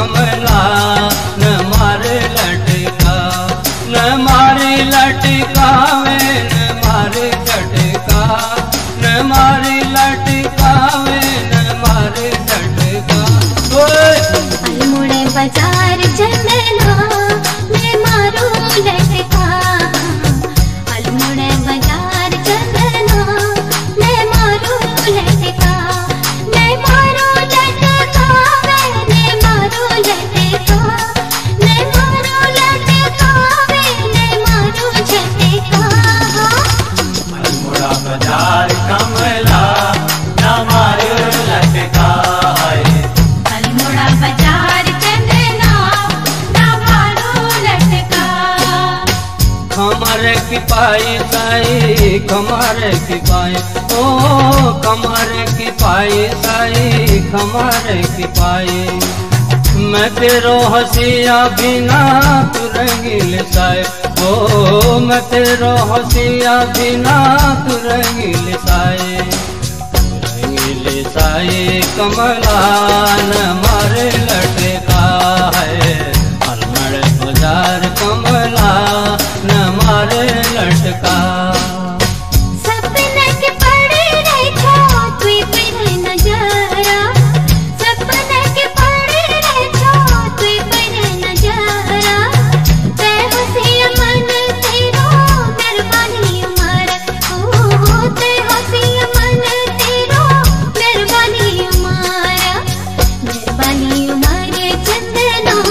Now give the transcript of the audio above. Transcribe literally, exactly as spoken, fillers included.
कमला न मारे लटका, न मारे लटकावे न मारे झटका, न मारे लटकावे न मारे झटका। अल्मोड़े बाजार चंदना मैं मारू लटका, अल्मोड़े बाजार चंदना मैं मारू लटका, मैं मारू लटका, मैं मारू लटका, मैं मारू लटका, मैं मारू झटका। अल्मोड़ा बाजार कमला न मारे लटका, अल्मोड़ा बाजार चंदना न मारू लटका। कमर की पाई साई कमर की पाई, ओ कमर की पाई साई कमर की पाई, मैं तेरो हसिया बिना तू रंगील साए, ओ मैं तेरो हसिया बिना तू रंगील साए, रंगील साए कमला न मारे लटका है, अल्मोड़ा बाजार कमला न मारे लटका। सपने के पड़े रखो तू पर नजारा, सपने के पड़े रखो तू पर नजारा, ते हसी मन तेरो मेहरबानी उमर, ओ ते हसी मन तेरो मेहरबानी उमर, मेहरबानी उमर चंदना